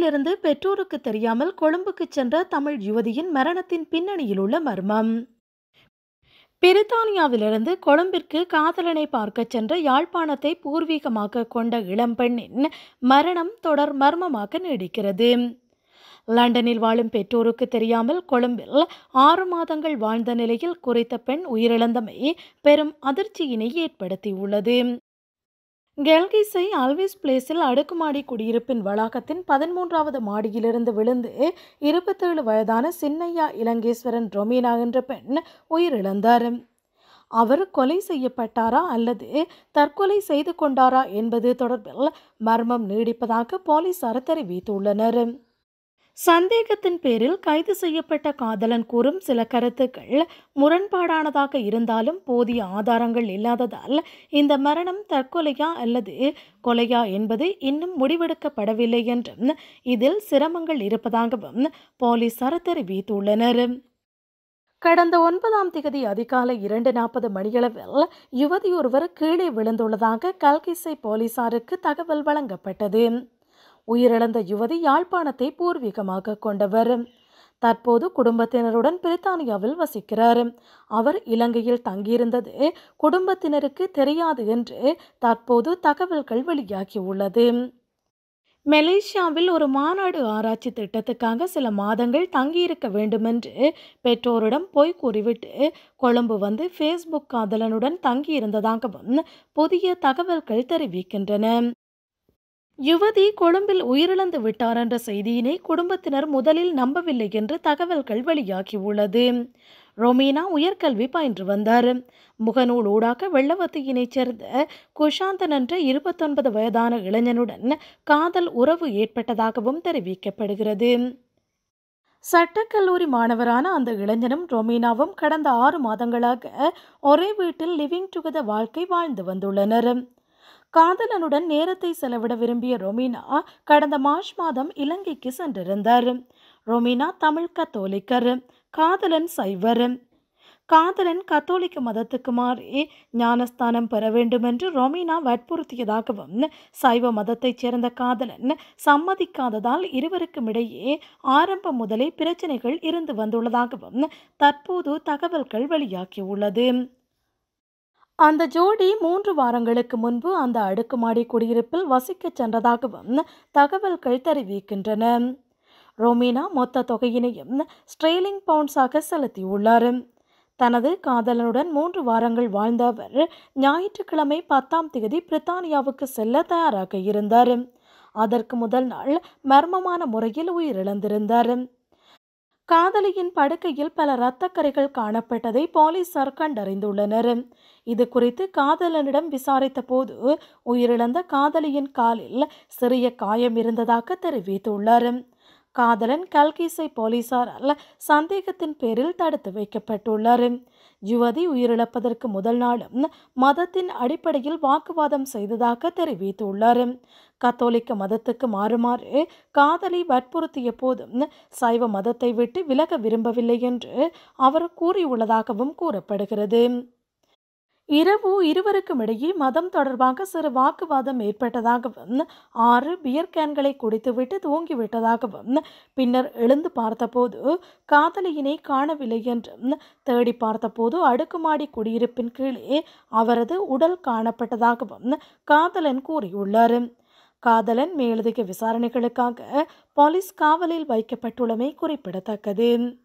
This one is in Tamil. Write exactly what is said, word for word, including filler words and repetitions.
லண்டனிலிருந்து பெற்றோருக்கு தெரியாமல் கொழும்புக்கு சென்ற தமிழ் யுவதியின் மரணத்தின் பின்னணியில் உள்ள மர்மம். பிரித்தானியாவிலிருந்து கொழும்பிற்கு காதலனை பார்க்க சென்ற யாழ்ப்பாணத்தை பூர்வீகமாக கொண்ட இளம்பெண்ணின் மரணம் தொடர் மர்மமாக நீடிக்கிறது. லண்டனில் வாழும் பெற்றோருக்கு தெரியாமல் கொழும்பில் ஆறு மாதங்கள் வாழ்ந்த நிலையில் குறித்த பெண் உயிரிழந்தமை பெரும் அதிர்ச்சியினை ஏற்படுத்தியுள்ளது. கெல்கிசை ஆல்விஸ் பிளேஸில் அடுக்குமாடி குடியிருப்பின் வளாகத்தின் பதிமூன்றாவது மாடியிலிருந்து விழுந்து இருபத்தேழு வயதான சின்னையா இலங்கேஸ்வரன் ரொமீனா என்ற பெண் உயிரிழந்தார். அவர் கொலை செய்யப்பட்டாரா அல்லது தற்கொலை செய்து கொண்டாரா என்பது தொடர்பில் மர்மம் நீடிப்பதாக போலீசார் தெரிவித்துள்ளனர். சந்தேகத்தின் பேரில் கைது செய்யப்பட்ட காதலன் கூறும் சில கருத்துக்கள் முரண்பாடானதாக இருந்தாலும் போதிய ஆதாரங்கள் இல்லாததால் இந்த மரணம் தற்கொலையா அல்லது கொலையா என்பது இன்னும் முடிவெடுக்கப்படவில்லை என்றும் இதில் சிரமங்கள் இருப்பதாகவும் போலீசார் தெரிவித்துள்ளனர். கடந்த ஒன்பதாம் திகதி அதிகாலை இரண்டு நாற்பது மணியளவில் யுவதியொருவர் கீழே விழுந்துள்ளதாக கல்கிசை போலீசாருக்கு தகவல் வழங்கப்பட்டது. உயிரிழந்த யுவதி யாழ்ப்பாணத்தை பூர்வீகமாக கொண்டவர். தற்போது குடும்பத்தினருடன் பிரித்தானியாவில் வசிக்கிறார். அவர் இலங்கையில் தங்கியிருந்தது குடும்பத்தினருக்கு தெரியாது என்று தற்போது தகவல்கள் வெளியாகியுள்ளது. மலேசியாவில் ஒரு மாநாடு ஆராய்ச்சி திட்டத்துக்காக சில மாதங்கள் தங்கியிருக்க வேண்டுமென்று பெற்றோரிடம் பொய் கூறிவிட்டு கொழும்பு வந்து ஃபேஸ்புக் காதலனுடன் தங்கியிருந்ததாகவும் புதிய தகவல்கள் தெரிவிக்கின்றன. யுவதி கொழும்பில் உயிரிழந்து விட்டார் என்ற செய்தியினை குடும்பத்தினர் முதலில் நம்பவில்லை என்று தகவல்கள் வெளியாகியுள்ளது. ரொமீனா உயர்கல்வி பயின்று வந்தார். முகநூல் ஊடாக வெள்ளவத்தியினைச் சேர்ந்த குஷாந்தன் என்ற இருபத்தொன்பது வயதான இளைஞனுடன் காதல் உறவு ஏற்பட்டதாகவும் தெரிவிக்கப்படுகிறது. சட்டக்கல்லூரி மாணவரான அந்த இளைஞனும் ரொமீனாவும் கடந்த ஆறு மாதங்களாக ஒரே வீட்டில் லிவிங் டுகெதர் வாழ்க்கை வாழ்ந்து வந்துள்ளனர். காதலனுடன் நேரத்தை செலவிட விரும்பிய ரொமீனா கடந்த மார்ச் மாதம் இலங்கைக்கு சென்றிருந்தார். ரொமீனா தமிழ் கத்தோலிக்கர், காதலன் சைவர். காதலன் கத்தோலிக்க மதத்துக்கு மாறி ஞானஸ்தானம் பெற வேண்டும் என்று ரொமீனா வற்புறுத்தியதாகவும் சைவ மதத்தைச் சேர்ந்த காதலன் சம்மதிக்காததால் இருவருக்கும் இடையே ஆரம்பம் முதலே பிரச்சனைகள் இருந்து வந்துள்ளதாகவும் தற்போது தகவல்கள் வெளியாகியுள்ளது. அந்த ஜோடி மூன்று வாரங்களுக்கு முன்பு அந்த அடுக்குமாடி குடியிருப்பில் வசிக்கச் சென்றதாகவும் தகவல்கள் தெரிவிக்கின்றன. ரொமீனா மொத்த தொகையினையும் ஸ்ட்ரேலிங் பவுண்ட்ஸாக செலுத்தியுள்ளார். தனது காதலனுடன் மூன்று வாரங்கள் வாழ்ந்த அவர் ஞாயிற்றுக்கிழமை பத்தாம் தேதி பிரித்தானியாவுக்கு செல்ல தயாராக இருந்தார். அதற்கு முதல் நாள் மர்மமான முறையில் உயிரிழந்திருந்தார். காதலியின் படுக்கையில் பல இரத்தக்கரைகள் காணப்பட்டதை போலீசார் கண்டறிந்துள்ளனர். இது குறித்து காதலனிடம் விசாரித்த போது உயிரிழந்த காதலியின் காலில் சிறிய காயம் இருந்ததாக தெரிவித்துள்ளார். காதலன் கல்கிசை போலீசாரால் சந்தேகத்தின் பேரில் தடுத்து வைக்கப்பட்டுள்ளார். யுவதி உயிரிழப்பதற்கு முதல் நாளும் மதத்தின் அடிப்படையில் வாக்குவாதம் செய்ததாக தெரிவித்துள்ளார். கத்தோலிக்க மதத்துக்கு மாறுமாறு காதலி வற்புறுத்திய போதும் சைவ மதத்தை விட்டு விலக விரும்பவில்லை என்று அவர் கூறியுள்ளதாகவும் கூறப்படுகிறது. இரவு இருவருக்கும் இடையே மதம் தொடர்பாக சிறு வாக்குவாதம் ஏற்பட்டதாகவும் ஆறு பியர் கேன்களை குடித்துவிட்டு தூங்கிவிட்டதாகவும் பின்னர் எழுந்து பார்த்தபோது காதலியினை காணவில்லை என்றும் தேடி பார்த்தபோது அடுக்குமாடி குடியிருப்பின் கீழே அவரது உடல் காணப்பட்டதாகவும் காதலன் கூறியுள்ளார். காதலன் மேலதிக விசாரணைகளுக்காக போலீஸ் காவலில் வைக்கப்பட்டுள்ளமை குறிப்பிடத்தக்கது.